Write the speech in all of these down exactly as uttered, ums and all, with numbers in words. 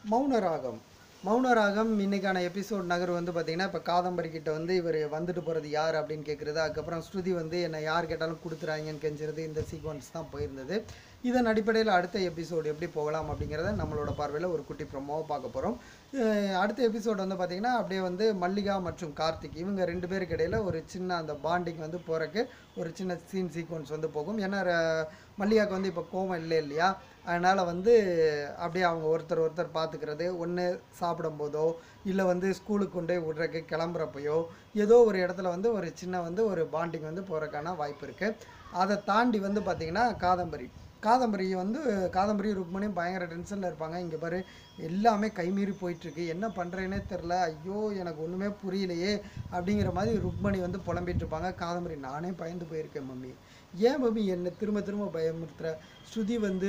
மௌனராகம் மௌனராகம் இன்னைக்கான எபிசோட் நகர் வந்து பார்த்திங்கன்னா இப்போ காதம்பரி கிட்ட வந்து இவர் வந்துட்டு போகிறது யார் அப்படின்னு கேட்குறது. அதுக்கப்புறம் ஸ்ருதி வந்து என்னை யார் கேட்டாலும் கொடுத்துறாங்கன்னு கெஞ்சுறது. இந்த சீக்வன்ஸ் தான் போயிருந்தது. இதன் அடிப்படையில் அடுத்த எபிசோடு எப்படி போகலாம் அப்படிங்கிறத நம்மளோட பார்வையில் ஒரு குட்டி ப்ரோமோவை பார்க்க போகிறோம். அடுத்த எபிசோடு வந்து பார்த்திங்கன்னா அப்படியே வந்து மல்லிகா மற்றும் கார்த்திக் இவங்க ரெண்டு பேருக்கு இடையில் ஒரு சின்ன அந்த பாண்டிங் வந்து போகிறக்கு ஒரு சின்ன சீன் சீக்வன்ஸ் வந்து போகும். ஏன்னா மல்லிகாவுக்கு வந்து இப்போ கோவம் இல்லை இல்லையா, அதனால் வந்து அப்படியே அவங்க ஒருத்தர் ஒருத்தர் பார்த்துக்கிறது. ஒன்று சாப்பிடும் போதோ இல்லை வந்து ஸ்கூலுக்கு கொண்டு போய் விட்றக்கு கிளம்புறப்பையோ ஏதோ ஒரு இடத்துல வந்து ஒரு சின்ன வந்து ஒரு பாண்டிங் வந்து போகிறக்கான வாய்ப்பு இருக்குது. அதை தாண்டி வந்து பார்த்திங்கன்னா காதம்பரி காதம்பரி வந்து காதம்பரி ருக்மணியும் பயங்கர டென்ஷனில் இருப்பாங்க. இங்கே பாரு எல்லாமே கைமீறி போயிட்டுருக்கு, என்ன பண்ணுறேன்னே தெரில, ஐயோ எனக்கு ஒன்றுமே புரியலையே அப்படிங்கிற மாதிரி ருக்மணி வந்து புலம்பிகிட்டு இருப்பாங்க. காதம்பரி நானே பயந்து போயிருக்கேன் மம்மி, ஏன் மம்மி என்னை திரும்ப திரும்ப பயமுறுத்துற, ஸ்ருதி வந்து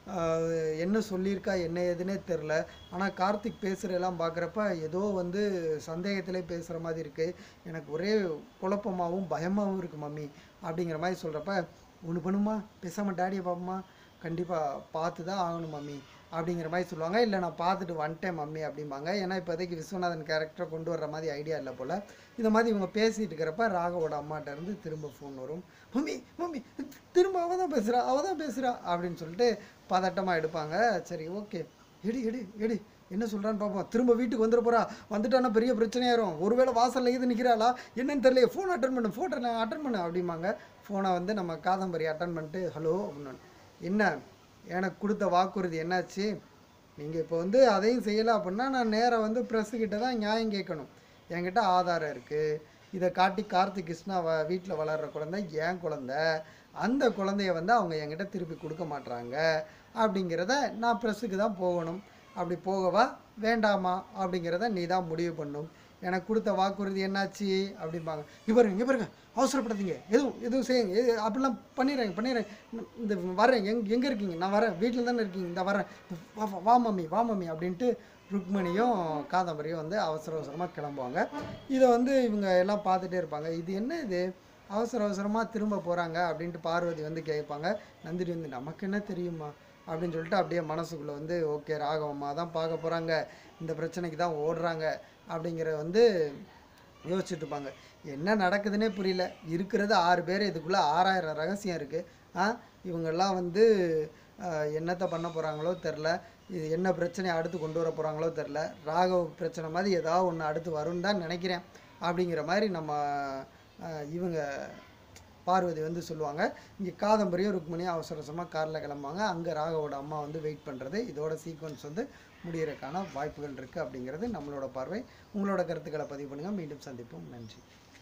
என்ன சொல்லியிருக்கா என்ன ஏதுன்னே தெரில, ஆனால் கார்த்திக் பேசுகிறதெல்லாம் பார்க்குறப்ப ஏதோ வந்து சந்தேகத்திலே பேசுகிற மாதிரி இருக்குது, எனக்கு ஒரே குழப்பமாகவும் பயமாகவும் இருக்குது மம்மி அப்படிங்கிற மாதிரி சொல்கிறப்ப ஒன்று பண்ணுமா பேசாமல் டேடியை பார்ப்போமா, கண்டிப்பாக பார்த்து தான் ஆகணும் மம்மி அப்படிங்கிற மாதிரி சொல்லுவாங்க. இல்லை நான் பார்த்துட்டு வந்துட்டேன் மம்மி அப்படிம்பாங்க. ஏன்னா இப்போதைக்கு விஸ்வநாதன் கேரக்டரை கொண்டு வர்ற மாதிரி ஐடியா இல்லை போல். இந்த மாதிரி இவங்க பேசிகிட்டு இருக்கிறப்ப ராகவோட அம்மாட்ட இருந்து திரும்ப ஃபோன் வரும். மம்மி மம்மி திரும்ப அவள் தான் பேசுகிறா அவள் தான் பேசுகிறா அப்படின்னு சொல்லிட்டு பதட்டமாக எடுப்பாங்க. சரி ஓகே எடு எடு எடு என்ன சொல்கிறான்னு பார்ப்போம், திரும்ப வீட்டுக்கு வந்துட போகிறா, வந்துட்டானா பெரிய பிரச்சனையாயிரும், ஒருவேளை வாசலில் இது நிற்கிறாளா என்னன்னு தெரியல, ஃபோன் அட்டன் பண்ணு ஃபோட்டோ நான் அட்டன் பண்ணு அப்படிம்பாங்க. ஃபோனை வந்து நம்ம காதம்பரி அட்டன் பண்ணிட்டு ஹலோ அப்படின்னு, என்ன எனக்கு கொடுத்த வாக்குறுதி என்னாச்சு, நீங்கள் இப்போ வந்து அதையும் செய்யலை அப்படின்னா நான் நேராக வந்து ப்ரெஸ்ஸுக்கிட்ட தான் நியாயம் கேட்கணும், என்கிட்ட ஆதாரம் இருக்குது, இதை காட்டி கார்த்திக் கிருஷ்ணா வ வீட்டில் வளர்கிற குழந்தை என் குழந்தை, அந்த குழந்தைய வந்து அவங்க என்கிட்ட திருப்பி கொடுக்க மாட்டுறாங்க அப்படிங்கிறத நான் ப்ரெஸ்ஸுக்கு தான் போகணும், அப்படி போகவா வேண்டாமா அப்படிங்கிறத நீ தான் முடிவு பண்ணும், எனக்கு கொடுத்த வாக்குறுதி என்னாச்சு அப்படிம்பாங்க. இங்கே பாருங்க இங்கே பாருங்க அவசரப்படாதீங்க, எதுவும் எதுவும் செய்யுங்க, எது அப்படிலாம் பண்ணிடுறேங்க பண்ணிடுறேன் இந்த வரேன், எங் எங்கே இருக்கீங்க, நான் வரேன் வீட்டில் தானே இருக்கீங்க, இந்த வரேன் வா வா மம்மி வா மம்மி அப்படின்ட்டு ருக்மணியும் காதம்பரியும் வந்து அவசர அவசரமாக கிளம்புவாங்க. இதை வந்து இவங்க எல்லாம் பார்த்துட்டே இருப்பாங்க. இது என்ன இது அவசர அவசரமாக திரும்ப போகிறாங்க அப்படின்ட்டு பார்வதி வந்து கேட்பாங்க. நந்தினி வந்து நமக்கு என்ன தெரியுமா அப்படின்னு சொல்லிட்டு அப்படியே மனசுக்குள்ளே வந்து ஓகே ராகவம்மா தான் பார்க்க போகிறாங்க, இந்த பிரச்சனைக்கு தான் ஓடுறாங்க அப்படிங்கிற வந்து யோசிச்சுட்டு இருப்பாங்க. என்ன நடக்குதுன்னே புரியல, இருக்கிறது ஆறு பேர், இதுக்குள்ளே ஆறாயிரம் ரகசியம் இருக்குது. ஆ இவங்கெல்லாம் வந்து என்னத்தை பண்ண போகிறாங்களோ தெரில, இது என்ன பிரச்சனையை அடுத்து கொண்டு வர போகிறாங்களோ தெரில, ராகவ பிரச்சனை மாதிரி ஏதாவது ஒன்று அடுத்து வரும்னு தான் நினைக்கிறேன் அப்படிங்கிற மாதிரி நம்ம இவங்க பார்வதி வந்து சொல்லுவாங்க. இங்கே காதம்பரியும் ருக்மணியும் அவசர அவசரமாக காரில் கிளம்புவாங்க. அங்கே ராகவோட அம்மா வந்து வெயிட் பண்ணுறது. இதோட சீக்வன்ஸ் வந்து முடிகிறதுக்கான வாய்ப்புகள் இருக்குது அப்படிங்கிறது நம்மளோட பார்வை. உங்களோட கருத்துக்களை பதிவு பண்ணுங்கள். மீண்டும் சந்திப்போம். நன்றி.